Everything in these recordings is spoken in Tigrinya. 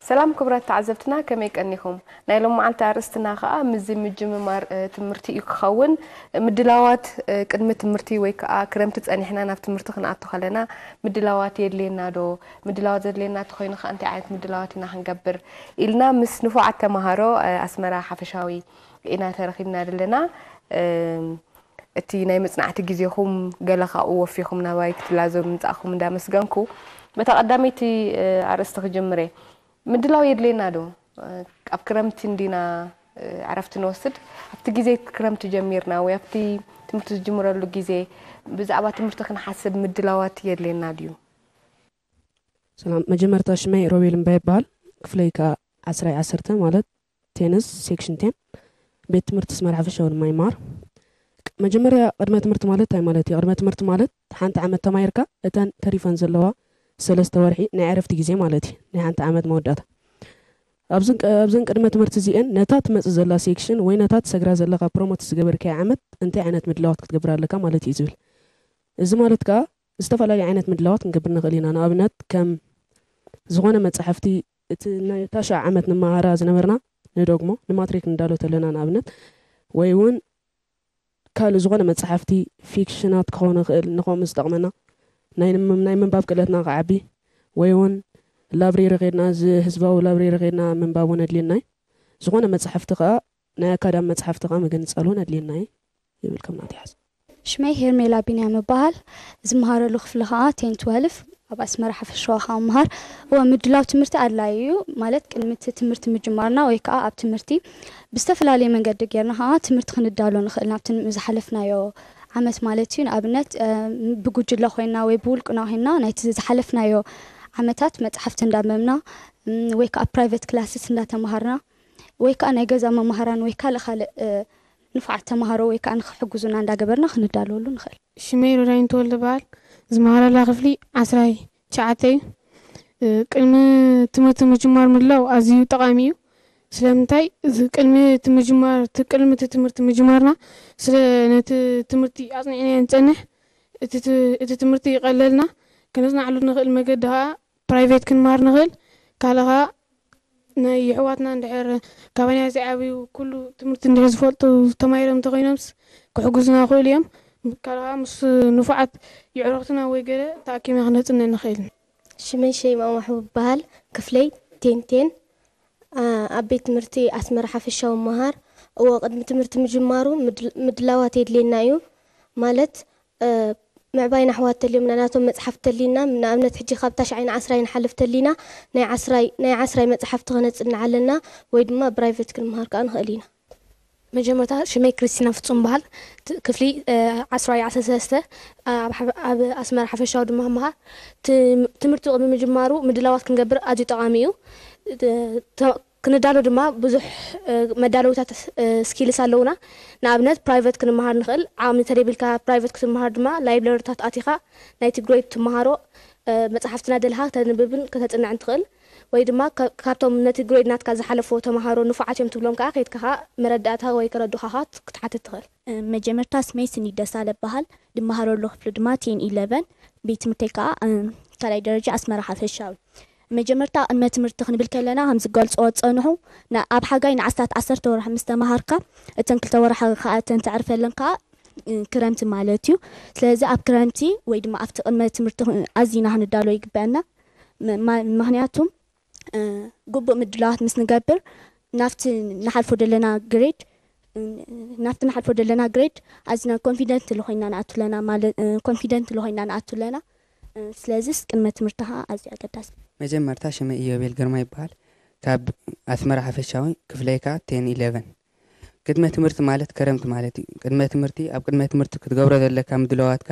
سلام كبرات تعزبتنا كما يكنيكم نايلوم معلت عرستنا خا مزي مجممار تمرتي يخون مدلاوات قدمه تمرتي وي كا كرمت تصنيحنا ناف تمرت خناتو خلنا مدلاوات يدلينا دو مدلاوات يدلينا تخوين خ انت عايت مدلاواتنا حنقبر إلنا مس نفوعت تمهارو اسمرا حفشاوي إنا ترخينا دلنا እቲ ናይ መጽናዕቲ ግዜኹም ገለ ኻኡ ወፊኹም ናባይ ክትላዘሩ ንጻኹም እንዳመስገንኩ በተቀዳሚቲ አርስተ ክጀምሬ ምድላው የድሌና ዶ ኣብ ክረምቲ እንዲና عرفت نوسد ኣብቲ ግዜ ክረምቲ ጀሚርና ወይ ኣብቲ ትምህርቲ ዝጅምረሉ ግዜ ብዛዕባ ትምህርቲ ክንሓስብ ምድላዋት የድሌና ድዩ ሰላም መጀመርታ ሽመይ ሮቤል ምባይባል ክፍለይካ 10 ማለት ቴንስ ሴክሽን 10 ቤት ትምህርቲ ስመራ ፈሻውን ማይማር መጀመሪያ ቅድመ ትምህርቲ ማለት ታይ ማለት ቅድመ ትምህርቲ ማለት ሓንቲ ዓመት ተማይርካ እተን ተሪፈን ዘለዋ ሰለስተ ወርሒ ናይ ዕረፍቲ ግዜ ማለት ናይ ሓንቲ ዓመት መወዳእታ ኣብዘን ቅድመ ትምህርቲ እዚአን ነታት መጽ ዘላ ሴክሽን ወይ ነታት ሰግራ ዘለካ ፕሮሞት ዝገበርከ ዓመት እንታይ ዓይነት ምድላዋት ክትገብር ኣለካ ማለት እዩ ዝብል እዚ ማለት ካ ዝተፈላለዩ ዓይነት ምድላዋት ክንገብር ንኽእል ኢና ንኣብነት ከም ዝኾነ መጽሓፍቲ እቲ ታሻ ዓመት ንማሃራ ዝነበርና ንዶግሞ ንማትሪክ እንዳሎ ተለና ንኣብነት ወይ እውን ካል ዝኾነ መጽሓፍቲ ፊክሽናት ክኾኑ ክእል ንኾም ዝጠቕመና ናይ ምንባብ ክእለትና ከዓቢ ወይ እውን ላብሬሪ ኸድና ህዝባዊ ላብሬሪ ኸድና ምንባቡን ኣድልየናይ ዝኾነ መጽሓፍቲ ከዓ ናይ ኣካዳሚ መጽሓፍቲ ከዓ ምግንጸሉን ኣድልየናይ ይብልከም ናትያዝ ሽመይ ሄርሜላ ቢንያም ይበሃል ዝመሃረሉ ክፍሊ ከዓ 10-12 ኣብ ኣስመራ ሓፈሻዋ ከዓ መሃር ወምድላው ትምህርቲ ኣድላዩ ማለት ቅድሚት ትምህርቲ ምጅማርና ወይ ከዓ ኣብ ትምህርቲ ብዝተፈላለየ መንገዲ ጌርና ከዓ ትምህርቲ ክንዳሎ ንኽእል ናብቲ ዝሓለፍናዮ ዓመት ማለት እዩ ንኣብነት ብጉጅለ ኮይና ወይ ብውልቅና ኮይና ናይቲ ዝሓለፍናዮ ዓመታት መጽሓፍቲ እንዳመምና ወይ ከዓ ፕራይቬት ክላስስ እንዳተማሃርና ወይ ከዓ ናይ ገዛ መማሃራን ወይ ከዓ ለኻልእ ንፋዕ ተማሃሮ ወይ ከዓ ንኽሕግዙና እንዳገበርና ክንዳለወሉ ንኽእል ሽመይ ሮዳይን ተወልደ በሃል ዝመሃረላ ክፍሊ 19 ቅድሚ ትምህርቲ ምጅማር ምድላው ኣዝዩ ጠቃሚ እዩ ስለምንታይ ቅድሚ ትምህርቲ ምጅማርና ስለ ነቲ ትምህርቲ ኣጽኒዕና ንጸንሕ እቲ ትምህርቲ ይቀለልና ከነጽናዕሉ ንኽእል መገዲ ከዓ ፕራይቬት ክንማር ንኽእል ካልኻ ናይ ሕዋትና እንድሕር ካባንያ ዝዓብዩ ኩሉ ትምህርቲ እንድሕር ዝፈልጡ ተማሂሮም ተኾይኖምስ ክሕግዙና ክእሉ እዮም ካልኻ ምስ ንፉዓት ይዕረኽትና ወይ ገለ ተኣኪብና ክነጽንዕ ንኽእል ሽመይ ሸይማ ማሕቡብ በሃል ክፍለይ 10 ኣብ ቤት ትምህርቲ ኣስመራ ሓፈሻዊ መሃር እዎ ቅድሚ ትምህርቲ ምጅማሩ ምድላዋት የድልየና እዩ ማለት معباين حوات اللي من ناتهم متحف تلينا من أمنة حجي خابتاش عين عسرين حلف تلينا ناي عسرين متحف تغنت إن علنا ويدما برايفت كل مهار كان خلينا مجموعة شمي كريستينا في تصنبال كفلي عسرين عساسة أب أسمر حفشة ودمها تمرتو قبل مجمارو مدلوات كنجبر أجي طعاميو كندالو دما بزح مدالوتات سكيلس ኣለውና ንኣብነት ፕራይቬት ክንመሃር ንኽእል ዓም ተሪብልካ ፕራይቬት ክትመሃር ድማ ላይብረሪታት ኣቲኻ ናይቲ ግሬድ ትመሃሮ መጽሓፍትና ደልሃ ተንብብን ከተጽንዕ እንትኽእል ወይ ድማ ካብቶም ነቲ ግሬድ ናትካ ዝሓለፎ ተመሃሮ ንፉዓት እዮም ትብሎም ከዓ ከይትካ መረዳእታ ወይ ከረዱኻ ክትሓትት ትኽእል መጀመርታ ስሜይ ስኒ ደሳለ በሃል ድመሃረሉ ክፍሊ ድማ 10-11 ቤት ትምህርተይ ከዓ ካልኣይ ደረጃ ኣስመራ ሓፈሻዊ መጀመርታ ቅድመ ትምህርቲ ክንብል ከለና ከም ዝገልጾ ፀንሑ ኣብ ሓጋይ ንዓስታት 10 ወርሒ ምስ ተማሃርካ እተን 2 ወርሒ ከዓ እተን ትዕርፈለንካ ክረምቲ ማለት እዩ ስለዚ ኣብ ክረምቲ ወይ ድማ ኣብቲ ቅድመ ትምህርቲ ኣዝና ክንዳሎ ይግበአና ምክንያቱም ግቡእ ምድላዋት ምስ ንገብር ናፍቲ ንሓልፎ ደለና ግሬድ ኣዝና ኮንፊደንት ለኾይና ንኣትለና ማለት ኮንፊደንት ለኾይና ንኣትለና ስለዚ ቅድመ ትምህርትኻ ኣዝዩ ኣገዳሲ መጀመርታ ሽመይ ኢዮቤል ግርማ ይበሃል ካብ ኣስመራ ሓፈሻዊ ክፍለይካ 10-11 ቅድመ ትምህርቲ ማለት ከረምቲ ማለት እዩ ቅድመ ትምህርቲ ኣብ ቅድመ ትምህርቲ ክትገብሮ ዘለካ ምድላዋትካ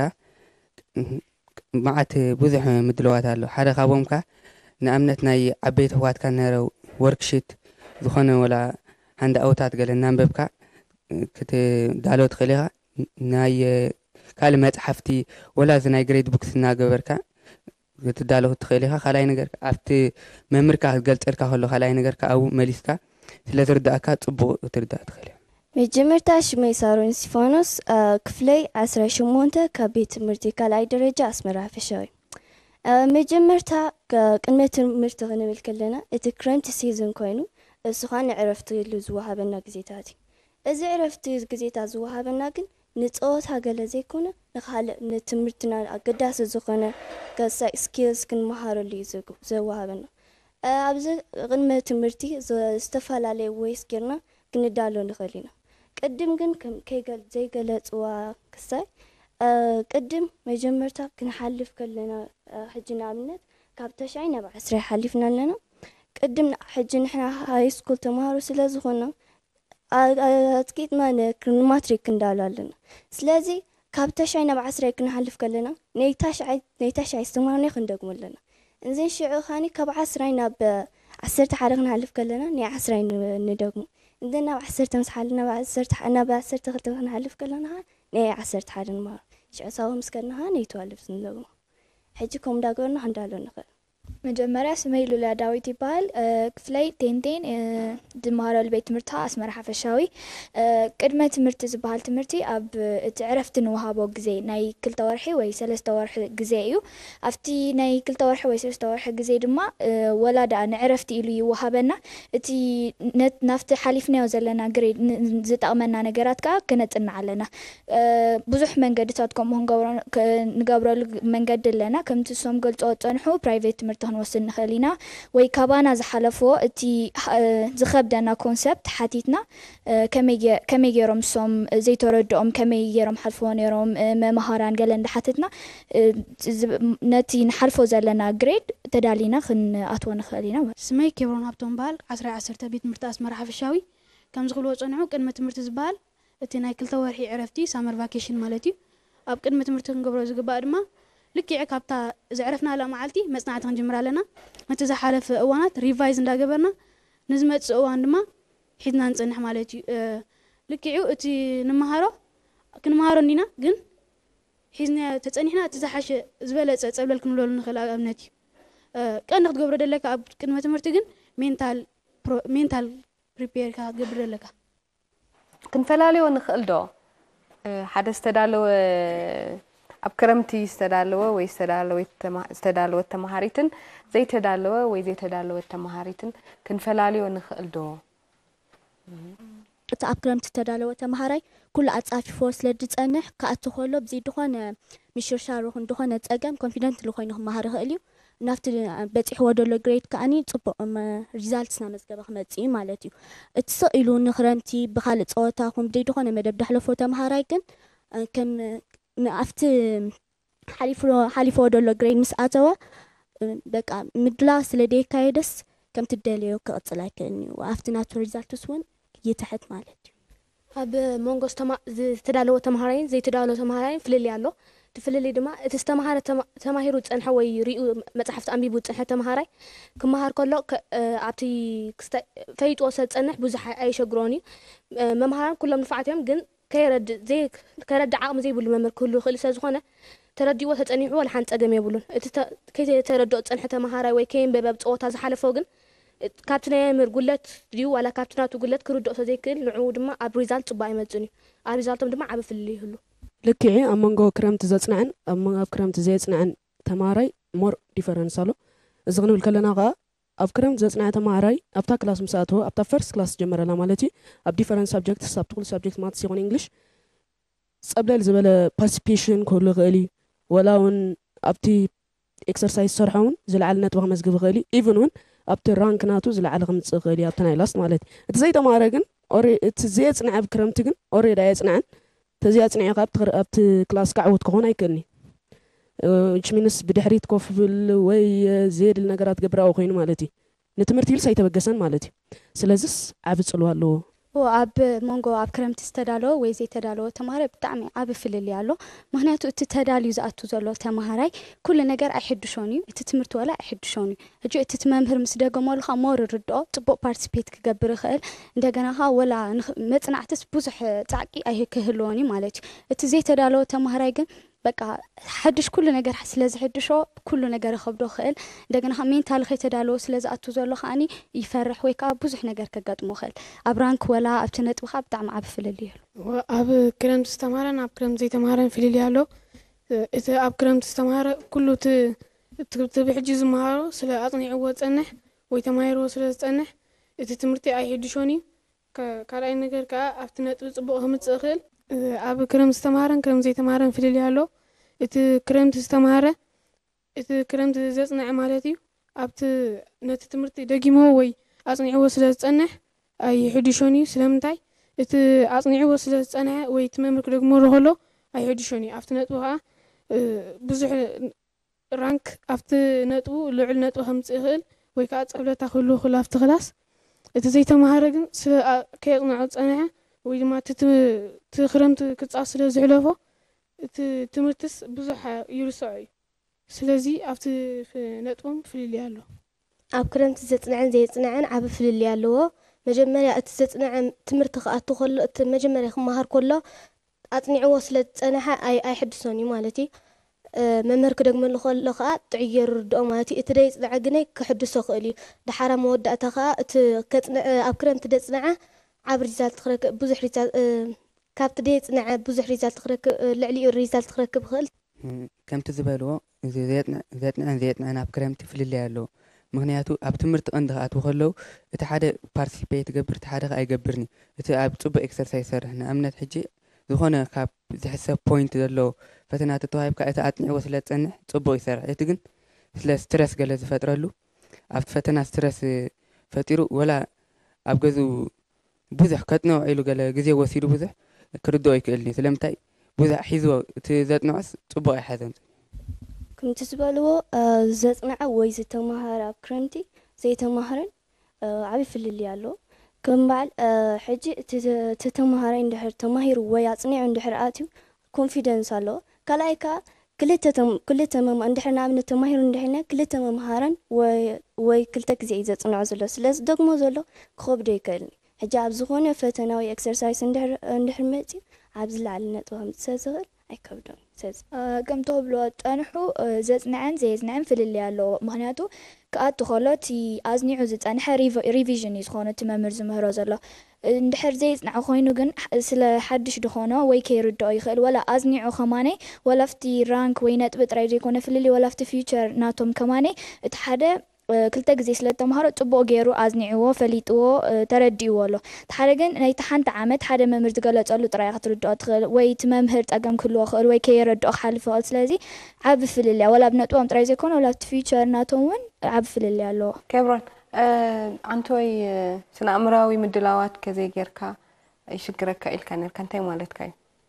ማዓት ብዙሕ ምድላዋት ኣሎ ሓደ ካብኦም ካ ንኣብነት ናይ ዓበይቲ ሕዋትካ ነረው ወርክሺት ዝኾነ ወላ ሃንድ ኣውታት ገለ እናንበብካ ክትዳሎ ትኽእል ኢኻ ናይ ካልእ መጽሓፍቲ ወላ ናይ ግሬድ ቡክስ እናገበርካ ክትዳሎ ትኽእል ኢኻ ካልኣይ ነገር ኣብቲ መምህርካ ክትገልጸልካ ከሎ ካልኣይ ነገር ኣብኡ መሊስካ ስለ ዝርዳእካ ጽቡቕ ክትርዳእ ትኽእል ኢኻ መጀመርታ ሽመይ ሳሮን ስቲፋኖስ ክፍለይ 18 ካብ ቤት ትምህርቲ ካልኣይ ደረጃ ኣስመራ ሓፈሻዊ መጀመርታ ቅድመ ትምህርቲ ክንብል ከለና እቲ ክረምቲ ሲዝን ኮይኑ እሱ ኻን ዕረፍቲ ዝወሃበና ግዜታት እዚ ዕረፍቲ ግዜታት ዝወሃበና ግን ንፀወታ ገለ ዘይኮነ ንኻልእ ንትምህርትና ኣገዳሲ ዝኾነ ከሳይ ስኪልስ ክንመሃረሉ እዩ ዘወሃበና ኣብዚ ቅድመ ትምህርቲ ዝተፈላለዩ ወይስ ጌርና ክንዳሎ ንኽእል ኢና ቅድም ግን ዘይገለፅዋ ክሳይ ቅድም መጀመርታ ክንሓልፍ ከለና ሕጂ ንኣብነት ካብ 9 ናብ 10 ሓሊፍና ኣለና ቅድም ሕጂ ንሕና ሃይ ስኩል ተምሃሮ ስለ ዝኾና ኣትቂጥና ንማትሪክ እንዳሎ ኣለና ስለዚ ካብ 9 ናብ 10 ክንሓልፍ ከለና ነይታሽዓይ ዝተምሃርና ክንደግሞ ኣለና እንዘን ሽዑ ኻኒ ካብ 10 ናብ 11 ክንሓልፍ ከለና ናይ 10 ንደግሞ እንደና ናብ 10 ተምስሓልና ናብ 12 ክንሓልፍ ከለና ናይ 11 ንማር ሽዕሳዊ ምስከናሃ ነይተዋልፍ ዝንደግሞ ሕጂ ከም ዳገርና ክንዳሎ ንኽእል መጀመሪያ ስመይ ሉላ ዳዊት ይበሃል ክፍለይ ቴንቴን ዝመሃረሉ ቤት ትምህርቲ ኣስመራ ሓፈሻዊ ቅድመ ትምህርቲ ዝበሃል ትምህርቲ ኣብ እቲ ዕረፍቲ ንወሃቦ ግዜ ናይ 2 ወርሒ ወይ 3 ወርሒ ግዜ እዩ ኣብቲ ናይ 2 ወርሒ ወይ 3 ወርሒ ግዜ ድማ ወላዳ ንዕረፍቲ ኢሉ ይወሃበና እቲ ናፍቲ ሓሊፍናዮ ዘለና ግሬድ ዝጠቕመና ነገራት ከዓ ክነጥና ኣለና ብዙሕ መንገድታት ከምኡ ንገብረሉ መንገዲ ኣለና ከምቲ ሶም ገልጾ ፀንሑ ፕራይቬት ትምህርቲ ክንወስድ ንኽእል ኢና ወይ ካባና ዝሓለፍዎ እቲ ዝኸብደና ኮንሰፕት ሓቲትና ከመይ ገይሮም ሶም ዘይተረድኦም ከመይ ገይሮም ሓልፍዎ ነይሮም መምሃራን ገለ እንዳሓትትና ነቲ ንሓልፎ ዘለና ግሬድ ተዳሊና ክንኣትዎ ንኽእል ኢና ስመይ ኬብሮን ሃብቶም በሃል 10 ቤት ትምህርቲ ኣስመራ ሓፈሻዊ ከም ዝኽብልዎ ፀንሑ ቅድመ ትምህርቲ ዝበሃል እቲ ናይ 2 ወርሒ ዕረፍቲ ሳመር ቫኬሽን ማለት እዩ ኣብ ቅድመ ትምህርቲ ክንገብሮ ዝግባእ ድማ ልክዕ ካብታ ዝዕረፍና ላ መዓልቲ መጽናዕቲ ክንጅምር ኣለና እቲ ዝሓለፈ እዋናት ሪቫይዝ እንዳገበርና ንዝመጽእ እዋን ድማ ሒዝና ንጽንሕ ማለት እዩ ልክዑ እቲ ክንመሃሮ ኒና ግን ሒዝና ተጸኒሕና እቲ ዝሓሸ ዝበለጸ ፀብለል ክንብለሉ ንኽእል ኣብነት እዩ ቀንዲ ክትገብሮ ደለካ ኣብ ቅድመ ትምህርቲ ግን ሜንታል ፕሪፔር ክትገብር ደለካ ክንፈላለዮ ንኽእል ዶ ሓደ ዝተዳለወ ኣብ ክረምቲ ዝተዳለወ ወይ ዝተዳለወ ተማሃሪትን ዘይተዳለወ ወይ ዘይተዳለወ ተማሃሪትን ክንፈላለዮ ንኽእል ዶ እቲ ኣብ ክረምቲ ዝተዳለወ ተማሃራይ ኩሉ ኣጻፊፎ ስለዝጸንሕ ከኣቱ ከሎ ብዘይ ድኾነ ምሽርሻር ዝኾነ ፀገም ኮንፊደንት ኮይኑ ክመሃር ይኽእል እዩ ናፍቲ በፂሕዎ ደሎ ግሬድ ከዓኒ ፅቡቅ ሪዛልት ስናመዝገበ ክመፅእ ማለት እዩ እቲ ስኢሉ ንክረምቲ ብካልእ ፀወታ ከም ብዘይ ድኾነ መደብ ዳሕለፎ ተማሃራይ ግን ከም ኣብቲ ሓሊፎ ደሎ ግሬድ ምስ ኣተወ በቃ ምድላ ስለ ደይካየደስ ከም ትደልዮ ክቕፅል ኣይክእልኒ ኣብቲ ናቱ ሪዛልትስ እውን ይትሕት ማለት እዩ ኣብ መንጎ ዝተዳለወ ተማሃራይን ዘይተዳለወ ተማሃራይን ፍልልይ ኣሎ ትፍልልይ ድማ እቲ ዝተማሃረ ተማሂሩ ፀንሐ ወይ ሪኡ መፅሓፍቲ ኣንቢቡ ፀንሐ ተማሃራይ ክመሃር ከሎ ኣብቲ ፈይጥዎ ሰብ ፀንሕ ብዙሕ ኣይሸግሮን እዩ መምሃራን ኩሎም ንፋዓት እዮም ግን ከይረድእ ዓቕሚ ዘይብሉ መምህር ክህሉ ይኽእል ስለዝኾነ ተረዲእዎ ተፀኒሑ ወላ ሓንቲ ፀገም የብሉን እቲ ከይተረድኦ ፀንሐ ተማሃራይ ወይ ከይንበበ ብፀወታ ዝሓለፈ ግን ካብቲ ናይ መምህር ጉለት ድዩ ዋላ ካብቲ ናቱ ጉለት ክርድኦ ስለዘይክእል ንዕኡ ድማ ኣብ ሪዛልት ፅቡቅ ኣይመፅን እዩ ኣብ ሪዛልቶም ድማ ዓብ ፍልልይ ይህሉ ልክዕ ኣብ መንጎ ክረምቲ ዘፅንዐን ኣብ ክረምቲ ዘየፅንዐን ተማሃራይ ሞር ዲፈረንስ ኣሎ እዚ ክንብል ከለና ከዓ ኣብ ክረምቲ ዘፅንዐ ተማሃራይ ኣብታ ክላስ ምስ ኣተወ ኣብታ ፈርስት ክላስ ጀመረላ ማለት እዩ ኣብ ዲፈረንት ሳብጀክትስ ኣብ ትኩል ሳብጀክት ማትስ ይኹን እንግሊሽ ፀብለል ዝበለ ፓርቲሲፔሽን ክህሉ ይኽእል እዩ ወላ እውን ኣብቲ ኤክሰርሳይዝ ዝሰርሖ እውን ዝለዓለ ነጥቢ ክመዝግብ ይኽእል እዩ ኢቨን እውን ኣብቲ ራንክ ናቱ ዝለዓለ ክምፅእ ይኽእል እዩ ኣብቲ ናይ ላስት ማለት እዩ እቲ ዘይተማሃረ ግን እቲ ዘየፅንዐ ብክረምቲ ግን ኦሬዲ ኣየፅንዐን ተዘያፅንዐ ኣብቲ ክላስ ክዓወት ክኾን ኣይክእልኒ which means بدحريت كوف ወይ زيد النجارات جبراو ኮይኑ ማለት እዩ ንትምህርቲ ኢልስ ኣይተበገሰን ማለት እዩ ስለዚስ ዓብ ጽልዋ ኣለዎ ኣብ መንጎ ኣብ ክረምቲ ዝተዳለወ ወይ ዘይተዳለወ ተማሃራይ ብጣዕሚ ዓብ ፍልልይ ኣሎ ምክንያቱ እቲ ተዳልዩ ዝኣቱ ዘሎ ተማሃራይ ኩሉ ነገር ኣይሕድሾን እዩ እቲ ትምህርቲ ወላ ኣይሕድሾን እዩ ሕጂ እቲ መምህር ምስ ደገመሉኻ ሞር ርድኦ ጽቡቅ ፓርቲሲፔት ክገብር ይኽእል እንደገና ኻ ወላ መጽናዕትስ ብዙሕ ጻዕቂ ኣይክህልዎን እዩ ማለት እዩ እቲ ዘይተዳለወ ተማሃራይ ግን በቃ حدش كل نجار حسلاز حدشوا كل نجار خبره خيل دقنا خمين تالخ يتدالو سلاز أتوزلو خاني يفرح ويكا بوزح نجار كجات مخيل أبرانك ولا أبتنت وخاب تعم عب في الليل أب كلام تستمرن أب كلام زي تمرن في الليل إذا أب كلام تستمر كله تبحج زمهارو سلا أطنع وتصنح ويتمايرو سلا تصنح تمرتي أي حدشوني كاراي نجار كا أفتنا تصبغهم تسخل أب كرم استمارن كرم زي تمارن في الليالو كرم تستمارة كرم تزصنع مالتي أبت نت تمرتي دقيمو وي أصنع وسلا تصنح أي حدشوني سلامتاي أصنع وسلا تصنع ويتمامك دقمو رهلو أي حدشوني أفتنا توها بزح رانك أفت نتو لعل نتو هم تسخل ويكاد قبل تاخلو خلاف تخلاص زي تمهارجن كيقنع تصنع ويما تخرمت كتصاصل زعلفو تمرتس بزح يرسعي سلازي أفت في نتوم في اللي يالو أب كرمت زتصنعن زي تصنعن عب في اللي يالو مجمريا أتصنعن تمرت خاطو خل مجمريا خمهار كله أصنع وصلت تصنع أي حد سوني مالتي ممر كدغم لخل لخا تعير دوماتي اتري صدعغني كحدثو خالي دحرا موداتها كتصنع اب كرمت دصنع عب ريزالت خرك بزح ريزالت كابت دي صنع بزح ريزالت خرك لعلي ريزالت خرك بخل كم تزبلوا زيتنا انا اب كرمت في اللي يالو مغنياتو اب تمرت اندها اتوخلو اتا حدا بارتيسيبيت غبر اتا حدا ايغبرني اتا اب صب اكسرسايز سرحنا امنت حجي ዝኾነ ካብ ዝሕሰብ ፖይንት ዘሎ ፈተናት ተዋሂብካ እቲ ኣጥንዕዎ ስለ ዝጸንሕ ጽቡቕ ይሰርሕ እቲ ግን ስለ ስትረስ ገለ ዝፈጥረሉ ኣብቲ ፈተና ስትረስ ፈጢሩ ወላ ኣብ ገዝኡ ብዙሕ ከጥንዖ ኢሉ ገለ ግዜ ወሲዱ ብዙሕ ክርድኦ ይክእልኒ ስለምንታይ ብዙሕ ሒዝዎ እቲ ዘጥንዖስ ጽቡቕ ኣይሓዘን ከምቲ ዝበልዎ ዘጽንዐ ወይ ዝተማሃረ ኣብ ክረምቲ ዘይተማሃረን ዓብይ ፍልል ኣሎ كم بعد حجي تتمهر اندحر تماهر ويصنع اندحر اتيو كونفيدنس الله كلايكا كلتهم اندحرنا من تماهر اندحرنا كلتهم مهارن وي كلتك زي يصنع زلو سلاز دغمو زلو كوب ديكل حجي اب زخونه فتنا وي اكسرسايز اندحر متي اب زلعلنا توهم تسزغل አይከብድም ሰዝ ከም ተብሎ ጠንሑ ዘጽንዐን ዘየጽንዐን ፍልል ያለው ምክንያቱ ከኣቱ ከሎት ኣዝኒዑ ዝጸንሐ ሪቪዥን ዝኾነ ትመምር ዝምህሮ ዘሎ እንድሕር ዘይጽንዐ ኮይኑ ግን ስለ ሓድሽ ድኾኖ ወይ ከይርድኦ ይኽእል ወላ ኣዝኒዑ ከማነይ ወላፍቲ ራንክ ወይ ነጥቢ ጥራይ ዘይኮነ ፍልል ወላፍቲ ፊውቸር ናቶም ከማነይ እቲ ሓደ ክልተ ግዜ ስለ ተማሃሮ ጽቡቕ ገይሩ ኣዝኒዕዎ ፈሊጥዎ ተረዲእዎ ኣሎ ሓደ ግን ናይቲ ሓንቲ ዓመት ሓደ መምህር ዝገለጸሉ ጥራይ ክትርድኦ ትኽእል ወይ እቲ መምህር ጠገም ክህልዎ ክእል ወይ ከይረድኦ ክሓልፍ ይኽእል ስለዚ ዓብ ፍልልያ ወላ ብነጥቦም ጥራይ ዘይኮነ ወላ ኣብቲ ፊውቸር ናቶም እውን ዓብ ፍልልያ ኣለዎ كبران أنتوي سنة أمراوي مدلوات كذي جركا يشكرك إلكا نركا أنتي مالتكاي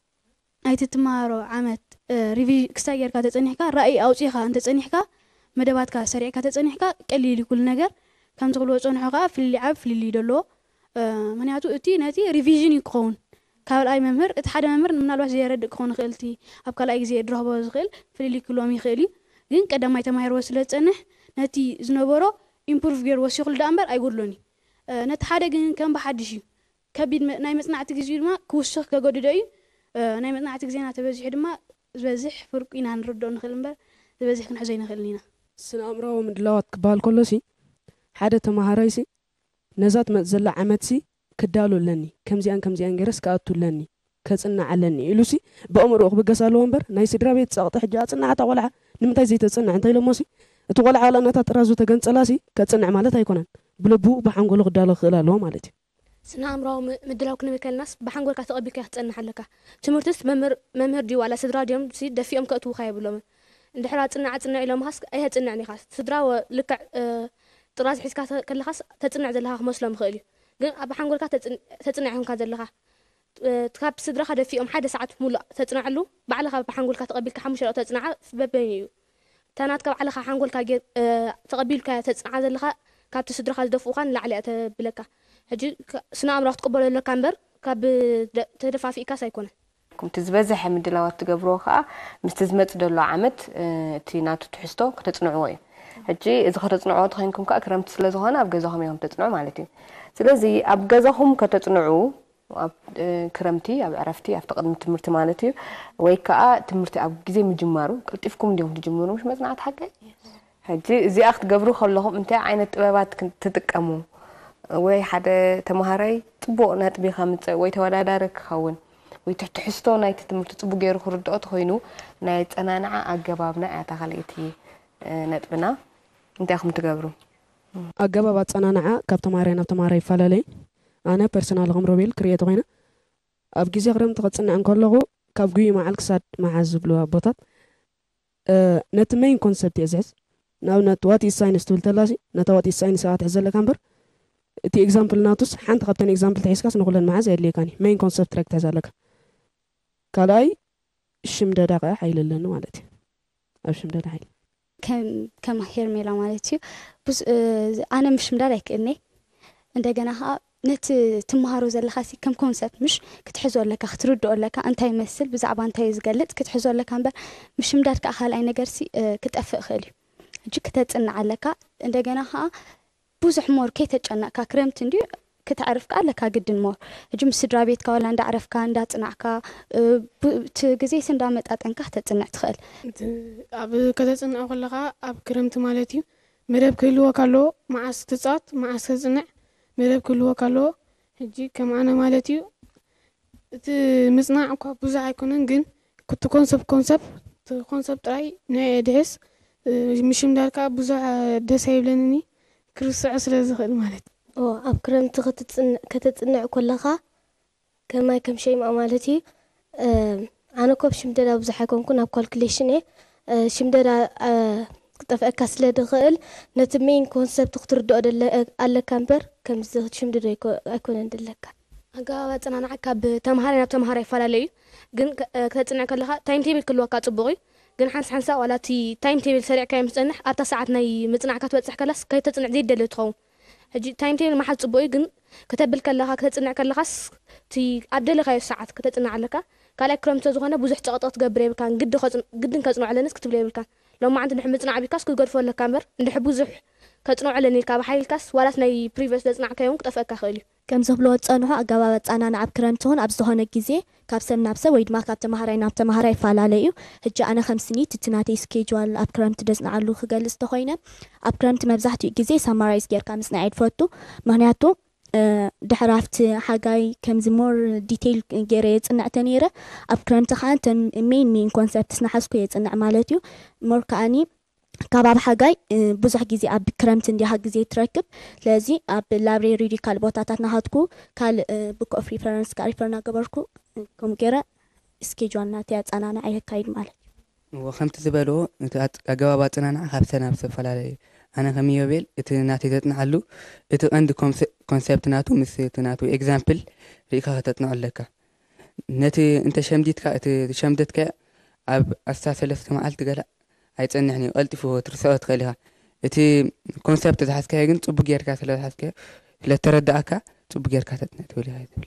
أي تتمارو عمت ريفي كستا جركا تتصنحكا رأي أوصيخا أنت تصنحكا مدباتكا سريعكا تتصنحكا قليل كل نجر كم تقولوا تصنحكا في اللي عب في اللي دلو منياتو إتي ناتي ريفيجن يكون كابل أي ممر اتحاد ممر من الواحد زيارة كون خيلتي أبكال أي زيادة رهبة زغيل في اللي كلهم يخيلي لين كده ما يتماهر وصلت تصنح ناتي زنبرو improve ገይር ወሲኹ ዳምበር ኣይጎድሎኒ ነቲ ሓደ ግን ከም በሓድሽ እዩ ከቢድ ናይ መጽናዕቲ ግዜ ድማ ክውስኽ ከገድዶ እዩ ናይ መጽናዕቲ ግዜና ተበዚሑ ድማ ዝበዝሕ ፍርቁ ኢና ንርድኦ ንኽእል እምበር ዝበዝሕ ክንሕዞ ይንኽእልን ኢና ስነ ኣእምሮዊ ምድላዋት ክበሃል ከሎሲ ሓደ ተማሃራይሲ ነዛት መፅ ዘላ ዓመትሲ ክዳሉለኒ ከምዚኣን ገይረስ ከኣቱለኒ ከጽናዕ ኣለኒ ኢሉሲ ብኣእምሮኡ ክብገስ ኣለዎ እምበር ናይ ስድራ ቤት ፀቕጢ ሕጂ ኣጽናዕታ ቆልዓ ንምንታይ ዘይተጽንዕ እንታይ ኢሎሞሲ እቲ ቆልዓ ዋላናታ ጥራዙ ተገንጸላሲ ከጽንዕ ማለት ኣይኮነን ብልቡ ብሓንጎሉ ክዳሎ ክእል ኣለዎ ማለት እዩ ስነ ኣእምሮዊ ምድላው ክንብል ከለናስ ብሓንጎልካ ተቐቢልካ ክትጸንሕ ኣለካ ትምህርትስ መምህር ድዩ ዋላ ስድራ ድዮም ደፊኦም ከእትውካ የብሎም እንድሕር ጽንዕ ኢሎም ሃስ ኣይተጽንዕኒ ኢኻ ስድራ ልክዕ ጥራዝ ሒዝካ ከለኻስ ተጽንዕ ዘለኻ ክመስሎም ይኽእል እዩ ግን ኣብ ሓንጎልካ ተጽንዕ ኢኹምካ ዘለኻ ካብ ስድራኻ ደፊኦም ሓደ ሰዓት ሙሉእ ተጽንዓሉ ባዕልኻ ብሓንጎልካ ተቐቢልካ 5 ደቂቃ ተጽንዓ በበይን እዩ تنات كاب علىها حنقول كا تقبل كا تسعى لها كاب تسدر خالد دفوخان لا عليه تبلكا هجي سنام راح تقبل لك كامبر كاب تدفع في كاس يكون كنت تزبزح من دلوات تقبروها مستزمت دلو عمت تي ناتو تحستو كتصنعوا هجي اذا كتصنعوا تخينكم كاكرمت سلازهنا ابغزهم يوم تصنعوا معناتي سلازي ابغزهم كتصنعوا كرمتي أب عرفتي أفتقد من تمرت مالتي ويكا تمرت أب جزء من جمارو كتفكم اليوم تجمروا مش مزنعت حاجة هجي زي أخت جبروا خلهم أنت عين التبابات كنت تتكموا وي حدا تمهاري تبونا تبي خامت ويتوالى دارك خون ويتحسوا نايت تمرت تبو غير خردات خوينو نايت أنا نع أجبابنا أتخليتي ነጥብና እንታይ ኹም ትገብሩ ኣገባብ ኣፀናንዓ ካብ ተማሃራይ ናብ ተማሃራይ ይፈላለዩ ኣነ ፐርሰናል ከም ሮቤል ክሪኤት ኮይነ ኣብ ግዜ ክረምቲ ክፅንዕ እንከለኹ ካብ ጉይ መዓል ክሳድ መዓዝ ዝብሉ ኣቦታት ነቲ ሜይን ኮንሰፕት እየ ዝሕዝ ንኣብነት ዋት ኢዝ ሳይንስ ትብል ተላሲ ነታ ዋት ኢዝ ሳይንስ ኢኻ ትሕዝ ዘለካ እምበር እቲ ኤግዛምፕል ናቱስ ሓንቲ ካብተን ኤግዛምፕል ተሒዝካስ ንኩለን መዓዝ የድልየካኒ ሜይን ኮንሰፕት ትረክ ትሕዝ ኣለካ ካልኣይ ሽምደዳ ከዓ ሓይል ኣለኒ ማለት እዩ ኣብ ሽምደዳ ሓይል ከም ሄርሜላ ማለት እዩ ኣነ ምሽምዳድ ኣይክእልኒ እንደገና ከዓ ነቲ ትመሃሮ ዘለካ ከም ኮንሰፕት ምሽ ክትሕዞ ኣለካ ክትርድኦ ኣለካ እንታይ ይመስል ብዛዕባ እንታይ ዝገልጽ ክትሕዞ ኣለካ እምበር ምሽምዳድ ከዓ ካልኣይ ነገርሲ ክጠፍእ ክእል እዩ እጂ ክተጽንዕ ኣለካ እንደገና ከዓ ብዙሕ ሞር ከይተጨነቕካ ክረምቲ እንዲ ክትዕርፍካ ኣለካ ግድን ሞር እጂ ምስ ስድራ ቤትካ ወላ እንዳዕረፍካ እንዳጽናዕካ እቲ ግዜስ እንዳመጣጠንካ ተጽንዕ ትኽእል ኣብ ከተጽንዕ ከለካ ኣብ ክረምቲ ማለት እዩ መደብ ክህልወካ ኣለዎ መዓስ ትጻወት መዓስ ተጽንዕ መደብ ክህልወካ ኣለዎ ሕጂ ከም ኣነ ማለት እዩ እቲ ምጽናዕ እኳ ብዙሕ ኣይኮነን ግን ኩቲ ኮንሰፕት ጥራይ ናይ ድሕስ ምሽምዳድካ ብዙሕ ደስ ኣይብለኒኒ ክርስዕ ስለ ዝኽእል ማለት ኣብ ክረምቲ ከተጽንዕ ከለኻ ከማይ ከም ሸይማ ማለት እዩ ኣነ ኮብ ሽምደዳ ብዙሕ ኣይኮንኩን ኣብ ካልኩሌሽን ሽምደዳ ክጠፍአካ ስለ ድኽእል ነቲ ሜይን ኮንሰፕት ክትርድኦ ኣለካ እምበር ከምዚ ሽምደዳ ኣይኮነን ድለካ ኣገባብ ኣፀናንዓ ካብ ተምሃራይ ናብ ተምሃራይ ይፈላለዩ ግን ከተጽንዕ ከለካ ታይም ቴብል ክህልወካ ጽቡቕ እዩ ግን ሓንሳ ዋላ እቲ ታይም ቴብል ሰሪዕካ ምፅንሕ ኣብታ ሰዓት ናይ ምፅናዕካ ትበፅሕ ከላስ ከይተጽንዕ ዘይደሊ ትኸውን ሕጂ ታይም ቴብል ማሓዝ ጽቡቕ እዩ ግን ከተብል ከለካ ከተጽንዕ ከለካስ እቲ ኣብ ደለካዮ ሰዓት ከተጽንዕ ኣለካ ካልኣይ ክረምቲ ዝኾነ ብዙሕ ጨቕጠቕ ትገብር የብልካን ግድን ከጽንዑ ኣለንስ ክትብል የብልካን ሎም ማዓንቲ እንድሕ ምጽናዕ ቢልካስ ክትገድፎ ኣለካ እምበር እንድሕ ብዙሕ ከጽንዑ ኣለኒ ኢልካ ብሓይልካስ ዋላት ናይ ፕሪቪየስ ዘጽናዕካዮ እውን ክጠፍአካ ክእል እዩ ከም ዝብሎ ፀንሖ ኣገባብ ኣፀናንዓ ኣብ ክረምቲ እውን ኣብ ዝኾነ ግዜ ካብ ሰብ ናብ ሰብ ወይ ድማ ካብ ተምሃራይ ናብ ተምሃራይ ይፈላለዩ እዩ ሕጂ ኣነ ከም ስኒት እቲ ናተይ ስኬጁል ኣብ ክረምቲ ደጽንዓሉ ክገልጽ ተኾይነ ኣብ ክረምቲ መብዛሕትኡ ግዜ ሳማራይዝ ጌርካ ምጽናዕ ይድፈቱ ምክንያቱ ድሕሪ ኣብቲ ሓጋይ ከምዚ ሞር ዲቴይል ገይረ የጽንዕተ ነይረ ኣብ ክረምቲ ከዓ እንተን ሜይን ኮንሰፕት ስናሓዝኩ የጽንዕ ማለት እዩ ሞር ከዓኒ ካብ ኣብ ሓጋይ ብዙሕ ግዜ ኣብ ክረምቲ እንዲሃ ግዜ ትረክብ ስለዚ ኣብ ላይብረሪ ካል ቦታታት ናሃትኩ ካል ቡክ ኦፍ ሪፈረንስ ካ ሪፈር እናገበርኩ ከም ገይረ ስኬጁል ናተይ ኣፀናንዓ የካይድ ማለት እዩ ከምቲ ዝበልዎ እቲ ኣገባብ ኣፀናንዓ ካብ ሰብ ናብ ሰብፈላለዩ ኣነ ከም ዮቤል እቲ ናተይ ተጽንዓሉ እቲ ቀንዲ ኮንሰፕት ናቱ ምስ እቲ ናቱ ኤግዛምፕል ርኢካ ከተጽንዖ ኣለካ ነቲ እንተሸምዲትካ እቲ ሸምደትካ ኣብ 13 መዓልቲ ገላእ ኣይጸንሕኒ ቀልጢፉ ትርስዖ ትኽእል ኢኻ እቲ ኮንሰፕት ዝሓዝካዮ ግን ጽቡቕ ጌርካ ስለ ዝሓዝካዮ ስለተረዳእካ ጽቡቕ ጌርካ ተጽንዕ ትብል ኢኻ ትብል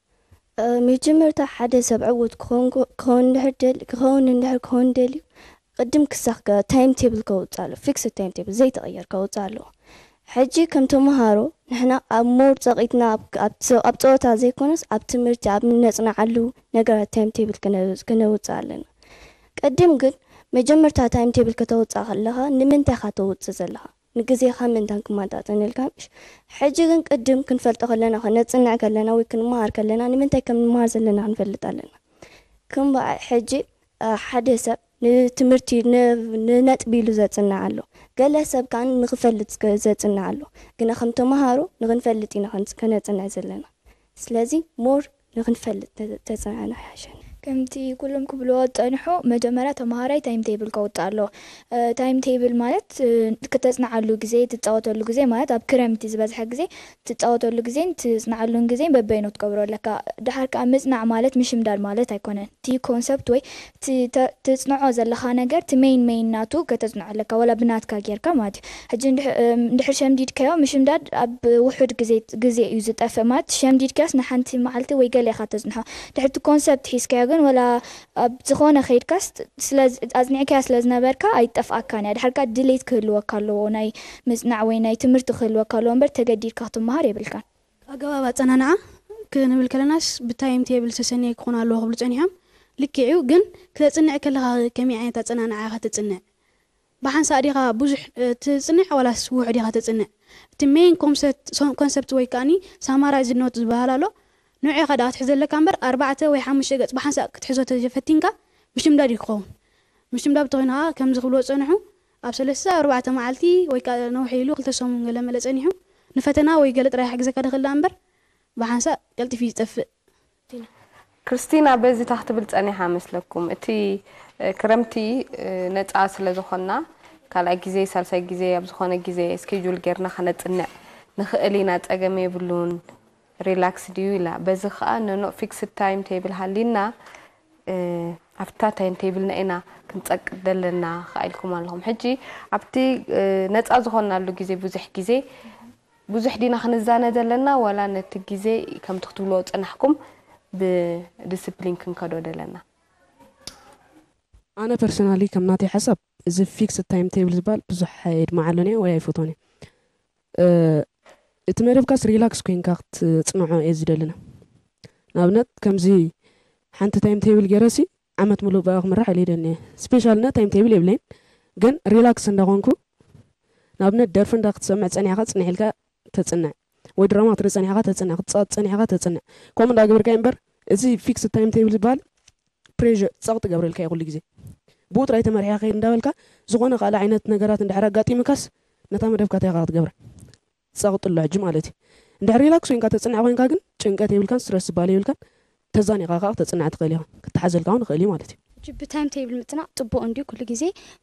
መጀመርታ ሓደ ሰብ ዕውት ክኸውን እንድሕር ደልዩ ቅድም ክሳኽ ታይም ቴብል ከውፅእ ኣሎ ፊክስ ታይም ቴብል ዘይተቐየር ከውፅእ ኣለዎ ሕጂ ከም ተምሃሮ ንሕና ኣብ ሞር ፀቒትና ኣብ ፀወታ ዘይኮነስ ኣብ ትምህርቲ ኣብ ነጽናዓሉ ነገራት ታይም ቴብል ክነውፅእ ኣለና ቅድም ግን መጀመርታ ታይም ቴብል ከተውፅእ ከለኻ ንምንታይ ካ ተውፅእ ዘለኻ ንግዜኻ ምንታይ ክማጣጠን ኢልካ ሕጂ ግን ቅድም ክንፈልጦ ከለና ክነጽንዕ ከለና ወይ ክንመሃር ከለና ንምንታይ ከም ንመሃር ዘለና ክንፈልጥ ኣለና ከምበኣይ ሕጂ ሓደ ሰብ ንትምህርቲ ንነጥቢሉ ዘጽንዕ ኣሎ ገለ ሰብ ከዓ ንክፈልጥ ዘጽንዕ ኣሎ ግና ከም ተምሃሮ ንክንፈልጥ ኢና ከነጽንዕ ዘለና ስለዚ ሞር ንክንፈልጥ ተጽንዕና ያሸን ከምቲ ኩሎም ክብልዎ ፀንሑ መጀመርያ ተምሃራይ ታይም ቴብል ከውፅእ ኣሎ ታይም ቴብል ማለት ክትጽንዓሉ ግዜ ትጻወተሉ ግዜ ማለት ኣብ ክረምቲ ዝበዝሐ ግዜ ትጻወተሉ ግዜ ትጽንዓሉን ግዜ በበይኑ ትገብሮ ኣለካ ድሓር ከዓ ምጽናዕ ማለት ምሽምዳድ ማለት ኣይኮነን እቲ ኮንሰፕት ወይ ትጽንዖ ዘለካ ነገር እቲ ሜይን ናቱ ከተጽንዖ ኣለካ ወላ ብናትካ ጌርካ ማለት እዩ ሕጂ እንድሕር ሸምዲድካዮ ምሽምዳድ ኣብ ውሑድ ግዜ እዩ ዝጠፍእ ማለት ሸምዲድካስ ንሓንቲ መዓልቲ ወይ ገለ ኢኻ ተጽንሖ ድሕርቲ ኮንሰፕት ሒዝካዮ ግን ወላ ኣብ ዝኾነ ከይድካስ ኣጽኒዕካያ ስለ ዝነበርካ ኣይጠፍኣካን እያ ድሓርካ ድሌት ክህልወካ ኣለዎ ናይ ምጽናዕ ወይ ናይ ትምህርቲ ክህልወካ ኣለዎ እምበር ተገዲድካ ክትመሃር የብልካን ኣገባብ ኣፀናንዓ ክንብል ከለናስ ብታይም ቴብል ተሰኒየ ክኾን ኣለዎ ክብሉ ፀኒሖም ልክዕዩ ግን ክትጽንዕ ከለኻ ከመይ ዓይነት ኣፀናንዓ ኢኻ ትጽንዕ ብሓንሳ ዲኻ ብዙሕ ትጽንዕ ወላስ ውሑድ ኢኻ ትጽንዕ እቲ ሜይን ኮንሰፕት ወይ ከዓኒ ሳማራይዝ ኖት ዝበሃል ኣሎ ንዑ ኢኻ ዳ ክትሕዝ ዘለካ እምበር 4 ወይ 5 ገጽ ብሓንሳ ክትሕዞ ተፈቲንካ ምሽምዳድ ይክኸውን ምሽምዳድ ተኾይንካ ከም ዝኽብልዎ ፀንሑ ኣብ 3-4 መዓልቲ ወይ ከዓ ነውሒሉ 2 ሰሙን ገለ መለ ፀኒሑ ንፈተና ወይ ገለ ጥራይ ሓግዘካ ድኽእል እምበር ብሓንሳብ ቀልጢፉ ይጠፍእ። ክርስቲና በዚ ታኽትብል ፀኒሓ መስለኩም እቲ ክረምቲ ነፃ ስለ ዝኾና ካልኣይ ግዜ ሳልሳይ ግዜ ኣብ ዝኾነ ግዜ ስኬጁል ጌርና ከነፅንዕ ንኽእል ኢና ፀገም የብሉን ሪላክስ ድዩ ኢላ በዚ ከዓ ነኖ ፊክስድ ታይም ቴብል ሃሊና ኣብታ ታይም ቴብልና ኢና ክንፀቅጥ ዘለና ክኢልኩም ኣለኹም ሕጂ ኣብቲ ነፃ ዝኾናሉ ግዜ ብዙሕ ዲና ክንዛነ ዘለና ወላ ነቲ ግዜ ከም ትኽትብልዎ ፀናሕኩም ብዲስፕሊን ክንከዶ ደለና ኣነ ፐርሰናሊ ከም ናተይ ሓሳብ እዚ ፊክስ ታይም ቴብል ዝበሃል ብዙሕ የድመዓሉን እየ ወይ ኣይፈቶን እየ እቲ መደብካስ ሪላክስ ኮይንካ ክትፅንዖ እየ ዝደልና ንኣብነት ከምዚ ሓንቲ ታይም ቴብል ገይረሲ ዓመት ሙሉእ በኣ ክምራሕ ኣይደልን እየ ስፔሻልና ታይም ቴብል የብለይን ግን ሪላክስ እንዳኾንኩ ንኣብነት ደርፊ እንዳ ክትሰምዕ ፀኒሕካ ፅንሕ ኢልካ ተፅንዕ ወይ ድራማ ትርኢ ፀኒሕካ ተፅንዕ ክትፃወት ፀኒሕካ ተፅንዕ ከምኡ እንዳገበርካ እምበር እዚ ፊክስ ታይም ቴብል ዝበሃል ፕሬዠር ፀቕጢ ገብረልካ ኩሉ ግዜ ብኡ ጥራይ ተመሪሕካ ከይድ እንዳበልካ ዝኾነ ካልእ ዓይነት ነገራት እንድሕር ኣጋጢምካስ ነታ መደብካ እንታይ ኢኻ ክትገብራ ፀቕጥሉ ሕጂ ማለት እዩ እንድሕር ሪላክስ ኮይንካ ተፅንዕ ኮይንካ ግን ጭንቀት የብልካን ስትረስ ዝበሃል የብልካን ተዛኒኻ ከዓ ክትፅንዕ ትኽእል ኢኻ ክትሓዘልካ እውን ንኽእል እዩ ማለት እዩ ብታይም ቴብል ምፅናዕ ፅቡቅ እንድዩ ኩሉ ግዜ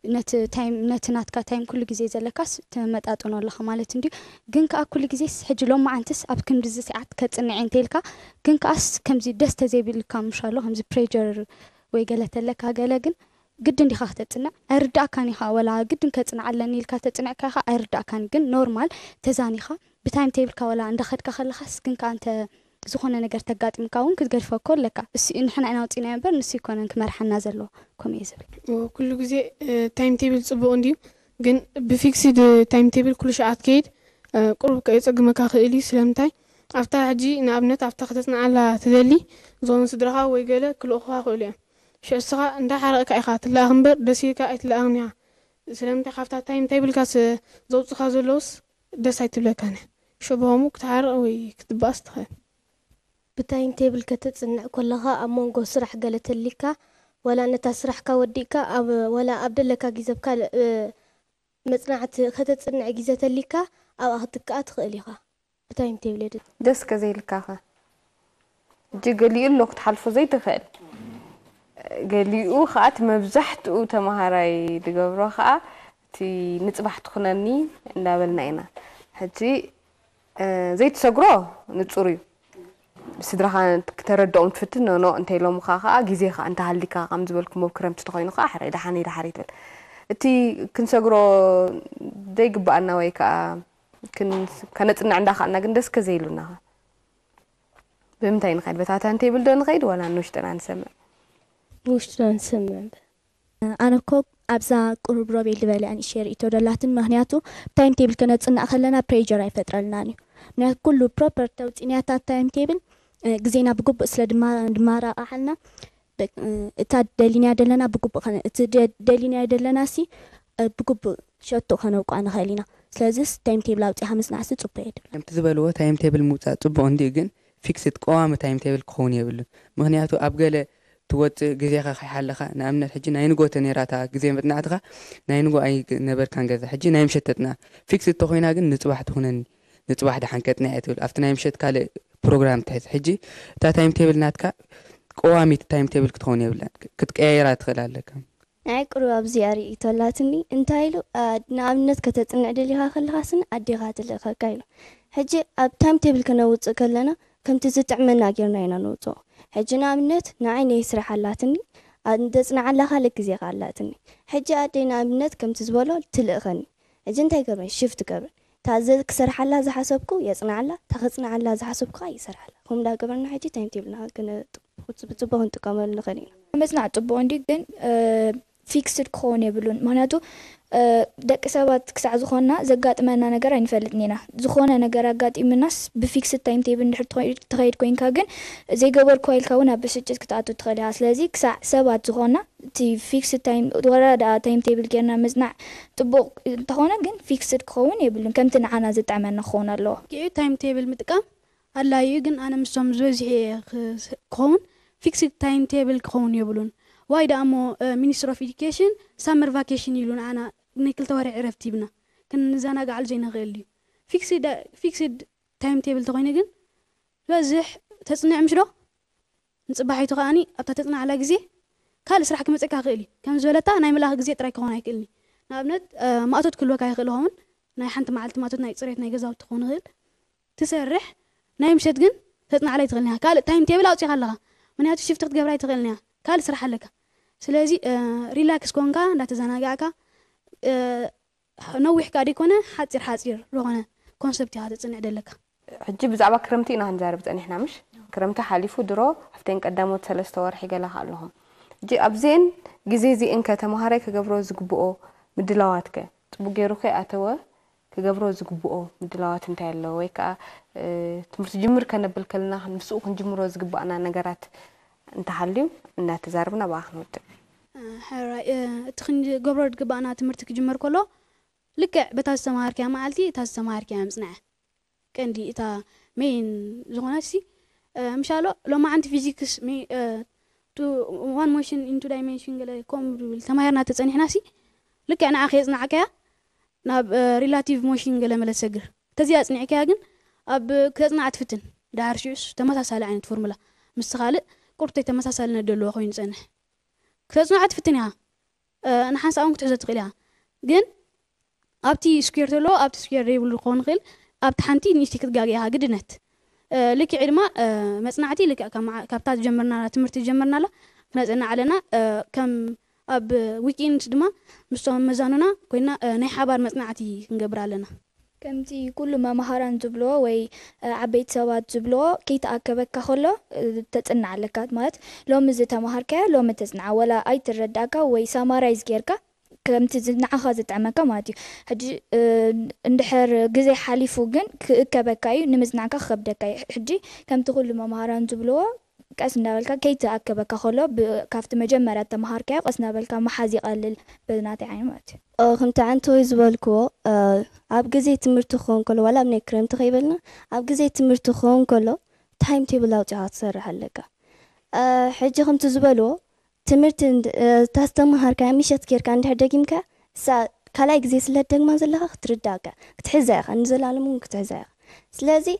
ነቲ ናትካ ታይም ኩሉ ግዜ ዘለካስ ተመጣጥኖ ኣለኻ ማለት እንድዩ ግን ከዓ ኩሉ ግዜ ሕጂ ሎም መዓንትስ ኣብ ክንዲዚ ሰዓት ከፅንዕ እንተኢልካ ግን ከዓስ ከምዚ ደስ ተዘይብልካ ምሻሎ ከምዚ ፕሬዠር ወይ ገለ ተለካ ገለ ግን ግድን ዲኻ ክትፅንዕ ኣይርዳእካን ኢኻ ወላ ግድን ከፅንዕ ኣለኒ ኢልካ ተፅንዕካ ኢኻ ኣይርዳእካን ግን ኖርማል ተዛኒኻ ብታይም ቴብልካ ወላ እንዳኸድካ ከለኻስ ግን ከዓ እንተ ዝኾነ ነገር ተጋጢምካ እውን ክትገድፈኮ ኣለካ ንሕና ኢና ውፅኢና እምበር ንሱ ይኮነን ክመርሓና ዘለዎ ከምኡ እየ ዝብል ኩሉ ግዜ ታይም ቴብል ፅቡቅ እንድዩ ግን ብፊክስድ ታይም ቴብል ኩሉ ሸዓት ከይድ ቁርብ የፀግመካ ክእል እዩ ስለምንታይ ኣብታ ሕጂ ንኣብነት ኣብታ ከተፅንዓላ ትደሊ ዞን ስድራኻ ወይ ገለ ክልእኹካ ክእሉ እዮም ሽዕስኻ እንዳሓረቕካ ኢኻ ትለኣኽ እምበር ደስ ኢልካ ኣይትለኣኽን ኢኻ ስለምንታይ ካብታ ታይም ቴብልካስ ዘውፅኻ ዘለውስ ደስ ኣይትብለካን ሸበሆሙ ክትሓርቕ ወይ ክትበኣስ ትኽእል ብታይም ቴብል ከተፅንዕ ከለኻ ኣብ መንጎ ስራሕ ገለ ተሊካ ወላ ነታ ስራሕካ ወዲእካ ወላ ኣብ ደለካ ግዜብካ መፅናዕቲ ከተፅንዕ ግዜ ተሊካ ኣብኣ ክትከኣ ትኽእል ኢኻ ብታይም ቴብል ደስ ከዘይልካ ኸ እጂ ገሊኡ ኣሎ ክትሓልፎ ዘይትኽእል ገሊኡ ከዓ እቲ መብዛሕትኡ ተምሃራይ ዝገብሮ ከዓ እቲ ንፅባሕ ትኹነኒ እንዳበልና ኢና ሕጂ ዘይትሰግሮ ንፁር እዩ ስድራኻ ክተረድኦም ትፍትን ኖ እንተኢሎምካ ከዓ ግዜኻ እንተሃሊካ ከም ዝበልኩሞ ክረምቲ ተኾይኑ ከዓ ድሓኒ ትብል እቲ ክንሰግሮ ዘይግባአና ወይ ከዓ ከነፅንዕ እንዳኽኣልና ግን ደስ ከዘይሉና ብምንታይ ንኸይድ በታ ታይም ቴብል ዶ ንኸይድ ወላ ንውሽጥና ንሰምዕ ውሽጥና ንሰምዕ ኣነ እኮ ኣብዛ ቁርብ ሮቤል ዝበለ ኣንእሽተይ ርእቶ ደላትን ምክንያቱ ታይም ቴብል ከነፅንዕ ከለና ፕሬዠር ኣይፈጥረልናን እዩ ምክንያቱ ኩሉ ፕሮፐር ተውፅኢናታ ታይም ቴብል ግዜና ብግቡእ ስለ ድማራቕሓልና እታ ደሊናያ ደለና ብግቡእ እቲ ደሊናያ ደለናሲ ብግቡእ ሸቶ ከነውቋ ንኽእል ኢና ስለዚ ታይም ቴብል ኣውፂኢኻ ምፅናዕሲ ፅቡቅ የድብል ከምቲ ዝበልዎ ታይም ቴብል ምውፃእ ፅቡቅ እንድዩ ግን ፊክስድ ቀዋሚ ታይም ቴብል ክኸውን የብሉን ምክንያቱ ኣብ ገለ ትወፅእ ግዜኻ ከይሓለኻ ንኣብነት ሕጂ ናይ ንጎ ተነራታ ግዜ ምጥናዕትኻ ናይ ንጎ ኣይነበርካን ገዛ ሕጂ ናይ ምሸት ተጥና ፊክስድ ተኾይና ግን ንፅባሕ ትኹነኒ ንፅባሕ ድሓን ከጥንዕ እየ ትብል ኣብቲ ናይ ምሸት ካልእ ፕሮግራም ትሕዝ ሕጂ እታ ታይም ቴብል ናትካ ቀዋሚት ታይም ቴብል ክትኸውን የብላን ክትቀያየራ ትኽእል ኣለካ ናይ ቁርብ ኣብዚኣ ርእቶላትኒ እንታይ ኢሉ ንኣብነት ከተፅንዕ ደሊኻ ከለኻስኒ ኣዴኻ ትልእኸካ ኢሉ ሕጂ ኣብ ታይም ቴብል ከነውፅእ ከለና ከምቲ ዝጥዕመና ጌርና ኢና ነውፅኦ ሕጂ ንኣብነት ንዓይ ናይ ስራሕ ኣላትኒ እንተፅንዓላ ካልእ ግዜኻ ኣላትኒ ሕጂ ኣደይ ንኣብነት ከምቲ ዝበሎ ትልእኸኒ ሕጂ እንታይ ገብረ ሽፍት ገብረ ታዘ ክሰርሓላ ዝሓሰብኩ የፅንዓላ ተኸፅንዓላ ዝሓሰብኩ ይሰርሓላ ከምኡ እንዳገበርና ሕጂ ታይም ቴብልና ብፅቡቅ ክንጥቀመሉ ንኽእል ኢና መፅናዕ ፅቡቅ እንዲ ግን ፊክስድ ክኸውን የብሉን ምክንያቱ ደቂ ሰባት ክሳዕ ዝኾንና ዘጋጥመና ነገር ኣይንፈልጥን ኢና ዝኾነ ነገር ኣጋጢምናስ ብፊክስድ ታይም ቴብል እንድሕር ተኸይድ ኮይንካ ግን ዘይገበርኩ ኢልካ እውን ኣብ ብስጭት ክትኣቱ ትኽእል ኢኻ ስለዚ ክሳዕ ሰባት ዝኾንና እቲ ፊክስድ ታይም ወረዳ ታይም ቴብል ጌርና ምፅናዕ ፅቡቅ እንተኾነ ግን ፊክስድ ክኸውን የብሉን ከምቲ ንዓና ዝጥዕመና ክኸውን ኣለዎ ታይም ቴብል ምጥቃም ኣላዩ ግን ኣነ ምሶም ዝበዝሐ ክኸውን ፊክስድ ታይም ቴብል ክኸውን የብሉን ዋይ ዳሞ ሚኒስትር ኦፍ ኤዱኬሽን ሳመር ቫኬሽን ይሉን ኣና نيكل توري عرفتي بنا كن زناقة على زينا غيلي فيكسد تايم تيبل تغينا جن لازح تصنع مشرو نصبحي تغاني أبتا تصنع على جزي كال سرح كم تسكها غيلي كم زولتا نايم لها جزي تراي كهون هيكلني نابنت ما أتود كل وقت هيخلوهم ناي حنت معلت ما أتود ناي صريت ناي جزاو تخون غيل تسرح نايم شتجن تصنع علي تغلنيها كال تايم تيبل أو تشغلها من هاتو شفت تقبل تغلنيها كال سرح لك سلازي ريلاكس كونكا لا تزناقاكا نوح كادي كونه حاصير لغنا كونسبت هذا تصنع دلك حجي بزعبا كرمتي إنا هنزارب احنا مش كرمتا حاليفو درو حفتين قدامو 3 ورحي قالها لهم جي أبزين جزيزي إنك تمهاري كجبرو زقبؤو مدلواتك تبو جيروكي أتوا كجبرو زقبؤو مدلوات انتهي اللو ويكا تمرت جمر كان بالكلنا نفسوق نجمرو زقبؤنا نقرات انت حاليو إنا تزاربنا باخنوت حراي تخن جبرو زقبؤنا تمرتك جمر كله لك بتاز تمهاركي معلتي تاز تمهاركي مصنع كندي إتا مين زغناسي مشالو لو ما عندي فيزيكس مي تو وان موشن انتو دايمنشن قال كوم تمايرنا تصنح ناسي لك انا اخي صنعكيا ناب ريلاتيف موشن قال ملا سجر تزي اصنعكيا جن اب كتصنع تفتن دارشوس تمساسال عينت فورمولا مستخالق قرطي تمساسال ندلو خوين صنح كتصنع تفتنها انا حنساون كتحزه تقيلها جن ابتي سكيرتلو ابتي سكير ريبل خون خيل ابت حنتي نيشتي كتغاغيها قدنت لك عدما مصنعتي لك كابتات جمرنا تمرت جمرنا لا نزلنا علينا كم اب ويكيند دما مستوى مزاننا كنا ناي حبار مصنعتي نقبر لنا كمتي كل ما مهاران زبلو وي عبيت سوات زبلو كي تاكبك خلو تتصنع لكات مالت لو مزتا مهاركا لو متزنع ولا اي ترداكا وي سامارايز غيركا كم تزنع خازت عمكا ماتي حجي اندحر غزي حاليفو جن كبكاي نمزنعكا خبدكاي حجي كم تقول ما مهاران زبلو قاسنا بالكا كي تاكبك خلو كافت مجمرات تمهاركا قاسنا بالكا محازي قلل بدناتي عين ماتي خمت عنتو يزبالكو اب غزي تمرتو خون كلو ولا من كريم تخيبلنا اب غزي تمرتو خون كلو تايم تيبل اوت هتصرح لك حجي خمت زبالو تمرت تاستمهار كاميشت كير كان دحدقيمكا سا كلاي غزي سلدق ما زلها ترداك كتحزاخ انزلالمون كتحزاخ سلازي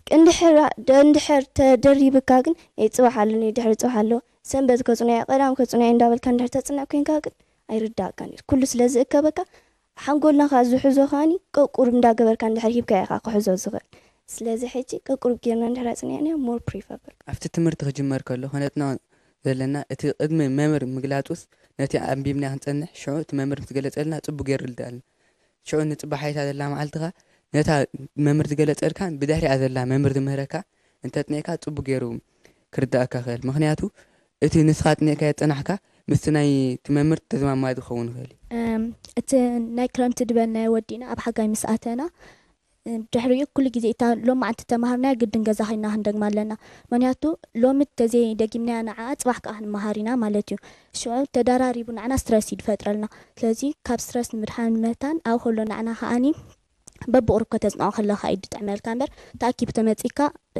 اندحر تدريبكا كن يصبحالني دحر صحالو سنبت كصنع قدام كصنع اندابل كان دحر تصنع كينكا كن ايرداكاني كل سلازي اكبكا حنقولنا خازو حزو خاني قرب ندا غبر كان دحر يبكا يخا حزو زغل سلازي حجي قرب كيرنا دحر صنعني مور بريفابل after تمرت خجمر كله هنتنا زلنا اتي قدم ممر مغلاطوس نتي امبيمنا هنصنح شو تممر تغلصلنا صبو غيرلدال شو نصبحيتا زلا معلتها نتا ممر تغلصلكان بدحري ازلا ممر دمهركا انت تنيكا صبو غيرو كرداكا خيل مخنياتو اتي نسخاتنيكا يصنحكا مستناي تممر تزمام ما يخون خيل ات ناي كرمت دبلنا ودينا اب حقاي مساتنا دحريو كل جزء تا لو ما انت تمهرنا قدن غزاخينا هندق مالنا منياتو لو متزي دقيمنا انا صباح كان مهارينا مالتيو شو تداراريبنا انا ستريس يفطرلنا ስለዚህ ካብ ስትريس ምድሓን መታን ኣብ ሁሉ ንዓና ሃኣኒ በብቁርብ ከተጽንዖ ከለኻ ኢድ ትዕመልካ እምበር ተኣኪብ ተመጺካ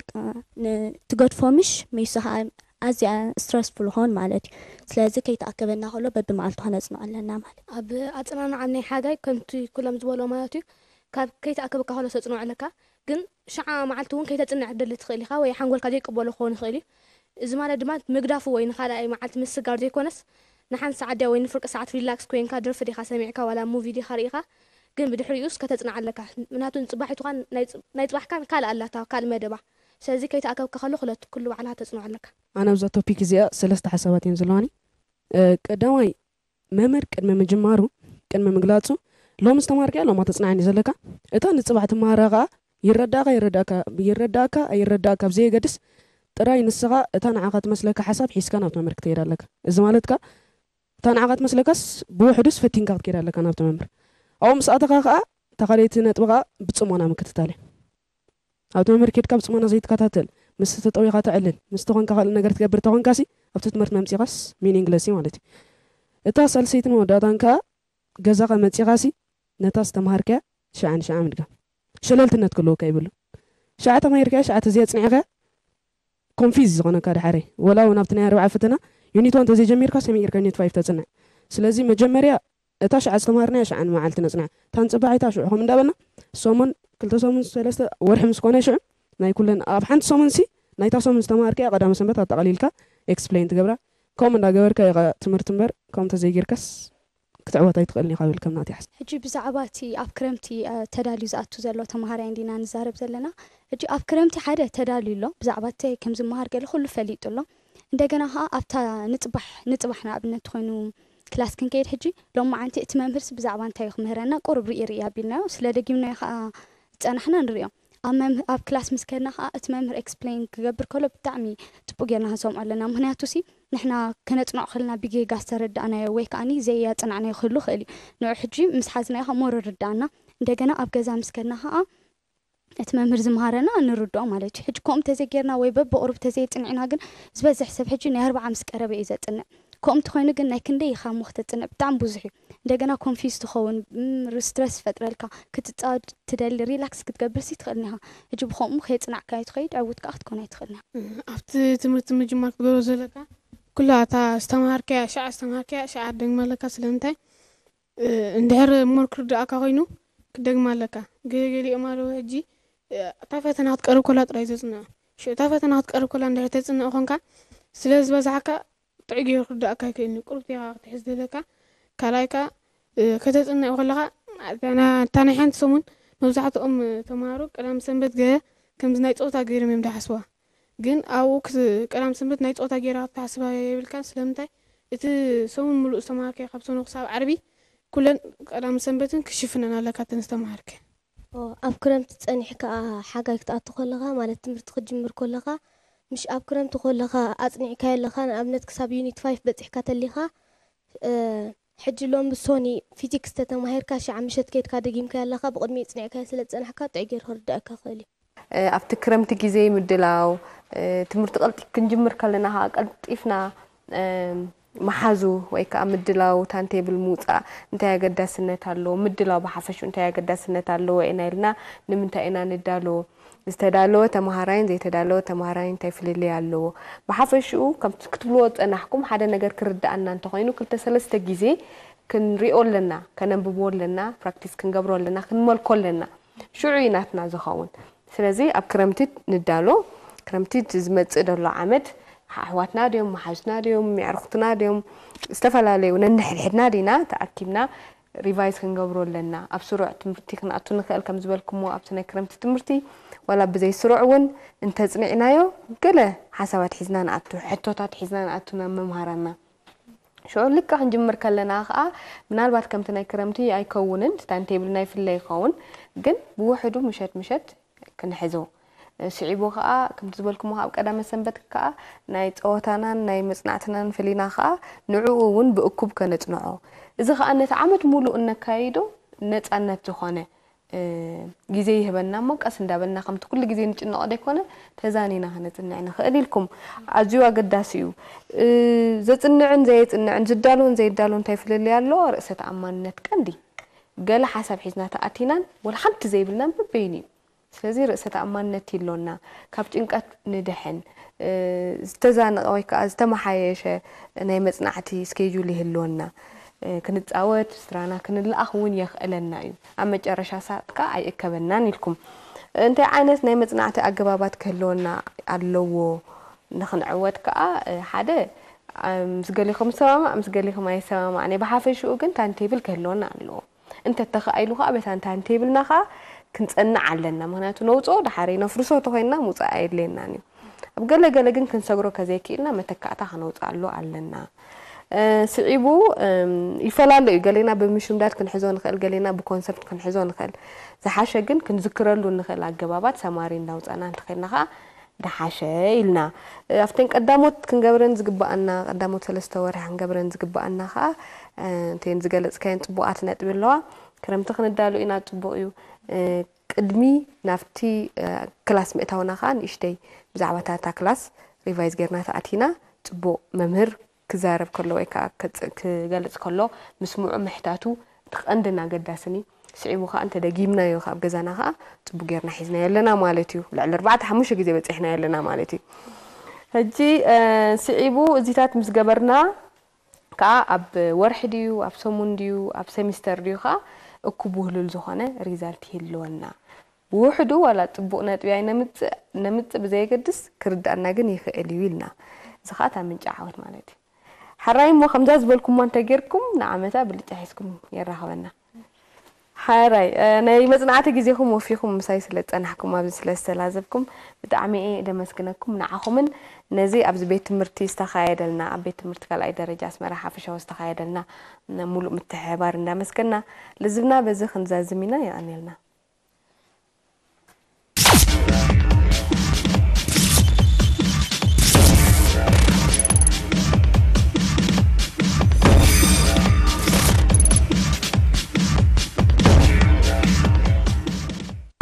ትገድፎምሽ መይስኻ ኣዝያ ስትረስፉል ሆን ማለት እዩ ስለዚ ከይተኣከበና ከሎ በብመዓልቱ ከነጽንዖ ኣለና ማለት ኣብ ኣጽናንዓ ናይ ሓጋይ ከምቲ ኩሎም ዝበሎ ማለት እዩ ካብ ከይተኣከበካ ከሎ ተጽንዖ ኣለካ ግን ሸዓ መዓልቲ እውን ከይተጽንዕ ደሊ ትኽእል ኢኻ ወይ ሓንጎልካ ዘይቅበሎ ክኸውን ይኽእል እዩ እዚ ማለት ድማ ምግዳፉ ወይ ንኻልኣይ መዓልቲ ምስጋር ዘይኮነስ ንሓንቲ ሰዓት ድያ ወይ ንፍርቂ ሰዓት ሪላክስ ኮይንካ ደርፊ ዲኻ ሰሚዕካ ዋላ ሙቪ ዲኻ ርኢኻ ግን ብድሕሪኡስ ከተጽንዕ ኣለካ ምክንያቱ ጽባሒቱኻ ናይ ጽባሕካ ካልእ ኣላታ ካልእ መደባ ስለዚ ከይተኣከብካ ከሎ ክለቱ ኩሉ ባዕልካ ተጽንዖ ኣለካ ኣነ ብዛ ቶፒክ እዚኣ ሰለስተ ሓሳባት እዮም ዘለዋኒ ቀዳማይ መምህር ቅድሚ ምጅማሩ ቅድሚ ምግላጹ ሎሚ ዝተማርክያ ሎማ ተጽናዕኒ ዘለካ እታ ንጽባሕ ትማሃራ ኸዓ ይረዳእካ ኣይረዳእካ ብዘየገድስ ጥራይ ንስኻ እታ ንዓኻ ትመስለካ ሓሳብ ሒዝካ ናብቲ መምህር ክትከይድ ኣለካ እዚ ማለትካ እታ ንዓኻ ትመስለካስ ብውሕዱስ ፈቲንካ ክትከይድ ኣለካ ናብቲ መምህር ኣብኡ ምስ ኣተኻ ኸዓ እታ ካልአይቲ ነጥብኻ ብጽሞና ምክትታል ኣብቲ መምህር ከይድካ ብጽሞና ዘይትከታተል ምስ ተጠዊኻ ትዕልል ምስ ተኾንካ ካልእ ነገር ትገብር ተኾንካሲ ኣብቲ ትምህርቲ መምፂኻስ ሚኒንግለስ ማለት እዩ እታ ሳልሰይትን መወዳእታን ከዓ ገዛኻ መፂኻሲ ነታ ዝተምሃርክያ ሸዓን ሸዓ ምድጋም ሸለልትነት ክህልወካ ይብሉ ሸዓ ተማሂርክያ ሸዓ ተዘየጽኒዕካ ኮንፊዝ ዝኾነካ ድሓረ ወላ እውን ኣብቲ ናይ 4 ፈተና ዩኒት 1 ተዘይጀሚርካ ሰሚዕ ጌርካ ዩኒት 5 ተጽንዕ ስለዚ መጀመርያ እታ ሸዓ ዝተማሃርና ሸዓን መዓልቲ ነጽንዕ ታንጽባዒታ ሽዑኹም እንዳበልና ሰሙን ክልተ ሰሙን ሰለስተ ወርሒ ምስ ኮነ ሽዑ ናይ ኩለን ኣብ ሓንቲ ሰሙን ሲ ናይታ ሰሙን ዝተማሃርከ ቀዳመ ሰንበት ኣጠቓሊልካ ኤክስፕሌን ትገብራ ከምኡ እንዳገበርካ ኢኻ ትምህርቲ እምበር ከምኡ ተዘይጌርካስ ክትዕወት ኣይትኽእልኒ ኢኻ ብል ከም ናት ይሓስብ ሕጂ ብዛዕባ እቲ ኣብ ክረምቲ ተዳልዩ ዝኣቱ ዘሎ ተምሃራይ እንዲና ንዛረብ ዘለና ሕጂ ኣብ ክረምቲ ሓደ ተዳልዩ ኣሎ ብዛዕባ እተይ ከም ዝመሃር ገለ ኩሉ ፈሊጡ ኣሎ እንደገና ኸ ኣብታ ንጥባሕ ንኣብነት ኮይኑ ክላስ ክንከይድ ሕጂ ሎም መዓንቲ እቲ መምህርስ ብዛዕባ እንታይ ክምህረና ቁርብ ርእይ ኣቢልናዮ ስለ ደጊምናዮ ከዓ ዝፀናሕና ንሪኦ ኣብ ክላስ ምስ ከድና ከዓ እቲ መምህር ኤክስፕሌን ክገብር ከሎ ብጣዕሚ ፅቡቅ ጌርና ክንሰምዖ ኣለና ምክንያቱ ሲ ንሕና ከነፅንዖ ክእልና ብጌጋ ዝተረዳእናዮ ወይ ከዓኒ ዘያፅናዕናዮ ክህሉ ክእል እዩ ንዑ ሕጂ ምስ ሓዝናዮ ከዓ ሞር ርዳእና እንደገና ኣብ ገዛ ምስ ከድና ከዓ እቲ መምህር ዝመሃረና ንርድኦ ማለት እዩ ሕጂ ከምኡ ተዘይጌርና ወይ በብቁርብ ተዘይፅንዕና ግን ዝበዝሕ ሰብ ሕጂ ናይ 40 ምስ ቀረበ እዩ ዘፅንዕ ከምቲ ኮይኑ ግን ናይ ክንደይ ኢኻ ሞ ክትፅንዕ ብጣዕሚ ብዙሕ እዩ እንደገና ኮንፊዝ ትኸውን ስትረስ ፈጥረልካ ክትፃወት ትደሊ ሪላክስ ክትገብር ሲ ትኽእልኒ ኢኻ ሕጂ ብከምኡ ከየፅናዕካ ትኸይድ ዕውትካ ክትኮን ኣይትኽእልኒ ኣብቲ ትምህርቲ ምጅማር ክትገብሮ ዘለካ ኩላ እታ ዝተምሃርከያ ሸዓ ደግማለካ ስለምንታይ እንድሕር ሞር ክርዳእካ ኮይኑ ክደግማለካ ገሊኦም ኣለዉ ሕጂ እታ ፈተና ክትቀርብ ኮላ ጥራይ ዘፅንዑ እታ ፈተና ክትቀርብ ኮላ እንድሕር ተፅንዕ ኮንካ ስለ ዝበዝሓካ ጥዑይ ገይሩ ክርዳእካ ይክእልኒ ቁርብቲኻ ክትሕዝ ዘለካ ካልኣይካ ከተፅንዕ ከለካ እታ ናይ ሓንቲ ሰሙን መብዛሕትኦም ተምሃሮ ቀዳም ሰንበት ገ ከምዚ ናይ ፆታ ገይሮም እዮም ዳሓስዋ ግን ኣብኡ ቀዳም ሰንበት ናይ ፆታ ገይራ ክትሓስባ የብልካን ስለምንታይ እቲ ሰሙን ሙሉእ ዝተምሃርከ ካብ ሰኑ ክሳብ ዓርቢ ኩለን ቀዳም ሰንበትን ክሽፍነን ኣለካ ተን ዝተምሃርከ ኣብ ክረምቲ ፀኒሕካ ሓጋይ ክትኣቱ ከለካ ማለት ትምህርቲ ክትጅምር ከለካ مش أبكرم تقول لها أصنع كاي لها أبنت كسب يونت 5 بتصح كتليها حج لهم بسوني فيزيكس تتمهر كاش عم مشت كيت كادجيم كاي لها بقدمي تصنع كاي سلت أنا حكات تعجر هرداك خالي أفتكرم تجي مدلاو تمرت قلت كنجمر كلنا قلت إفنا محازو ويك مدلاو تانتي بالموتة أنت يا قد سنة اللو مدلاو بحفش أنت يا قد سنة اللو إنا لنا نمنت إنا ندالو استدالو تمهارين زي تدالو تمهارين تفليلي علو بحفشو كم تكتبلو أنا حكم حدا نجار كرد أن أنت خاينو كنت سلست جزء كن ريول لنا كن ببول لنا براكتيس كن جبرو لنا كن مال كل لنا شو عيناتنا زخون سلزي أبكرمتي ندالو كرمتي تزمت إدلو عمد حواتنا ديوم محاجنا ديوم معرختنا ديوم استفلا لي وننحل حدنا دينا تأكدنا ريفايز كن جبرو لنا أبسرعة تمرتي كن أتونا خيال كم زبالكم وأبسنا كرمتي تمرتي ولا بزي سرعون انت صنعنايو قله حسابات حزنا نعتو حتوتات حزنا نعتونا ممهرنا شو لك حنجمر كلنا خا منالبات كم تناي كرمتي اي كونن تانتيبلنا في اللي يكون جن بوحدو مشت كنحزو سعيبو خا كم تزبلكم خا قدام سنبت كا ناي صوتانا ناي مصنعتنا فلينا خا نعوون بأكوب كنصنعو اذا خا نتعامد مولو انكايدو نصانت زخونه جزء هبنا مقاس ندابنا خمت كل جزء نجنا قد يكون تزانينا هنتنعنا خليلكم عجوا قداسيو زتنعن زيتنعن زدالون زيدالون تيفل اللي الله رأسة عمان كندي قال حسب حزنا تأتينا ولا حد زي بلنا ببيني سلزي رأسة عمان نتيلونا كابت إنك ندحن استزان أو كأزتما حيشة نايمت نعتي سكيجولي هلونا كنت أوت استرانا كن الأخوين يخلنا أما جرش ساعتك أي كبنان لكم أنت عينت نايمت نعتي أجبابات كلونا علو نخن عوتك حدا مسجلكم سوا مسجلكم أي سوا يعني بحافظ شو كنت تانتيبل كلونا علو أنت تخيلوها بس أنت تانتيبل نخا كنت أنا علنا مهناتو نوصو دحرينا فرصو تخيلنا متعايد لنا يعني أبقى لقى جن كنسجرو كذاكي إننا متكعتها هنوص علو علنا سعيبو يفلال قالينا بمشمدات كنحزون خل قالينا بكونسبت كنحزون خل زحاشة جن كنذكرلو نخل عجبابات سمارين داوت أنا تخيلناها دحاشة إلنا أفتن قداموت كنجبرن زقبأنا قداموت 3 ورح كنجبرن زقبأنا خا تين زقلت كانت بوقاتنا تبلوا كرمت خندالو إنا تبويو قدمي نفتي كلاس مئتاونا خان إشتي بزعواتها كلاس ريفايز جرنا تأتينا تبو ممهر كزارب كله ويكا كجلس كله مسموع محتاجو عندنا قداسني سعيبو خا أنت دقيمنا يو خا بجزانا خا تبغيرنا حزنا يلنا مالتيو لعل 4 حموش جزء بس إحنا يلنا مالتي هجي سعيبو زيتات مسجبرنا كا أب ورح ديو أب سمون ديو أب سمستر ديو خا أكبوه للزخانة ريزالت هلونا وحدو ولا تبقنا تبيعي نمت بزي قدس كرد أنا جني خيليلنا زخاتها من جعوت مالتي حراي مو خمزاز بالكم وانت غيركم نعمتا باللي تحسكم يراهونا حراي انا مصنعات غزيكم وفيكم مسايسلت انحكم ابز سلازبكم بتعمي دمسكنكم نعخمن نزي ابز بيت تمرتي استخايدلنا ابيت تمرت كلاي درجه اسمرا حفشه استخايدلنا مولو متحبار اندمسكنا لزبنا بزي خنزازمينا يا انيلنا